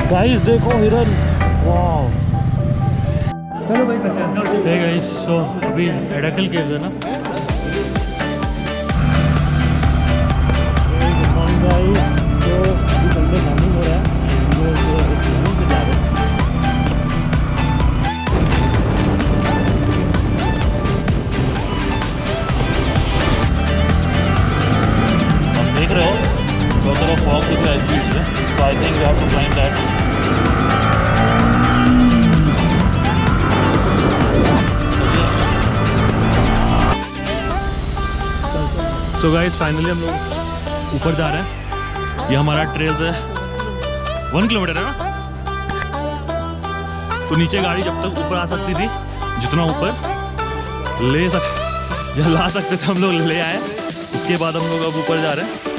Guys देखो हिरन, वाह। चलो भाई चलते हे गाइस, सो अभी एडाकल केव्स है ना। Good morning guys. तो अभी संडे मॉर्निंग हो रहा है, हम लोग एक जमीन पे जा रहे हैं। आप देख रहे हो बहुत सारा फॉग दिख रहा है इस बीच में, तो I think we have to climb that. तो गाइस फाइनली हम लोग ऊपर जा रहे हैं। ये हमारा ट्रेल है, 1 किलोमीटर है ना। तो नीचे गाड़ी जब तक ऊपर आ सकती थी, जितना ऊपर ले सकते या ला सकते थे हम लोग ले आए। उसके बाद हम लोग अब ऊपर जा रहे हैं।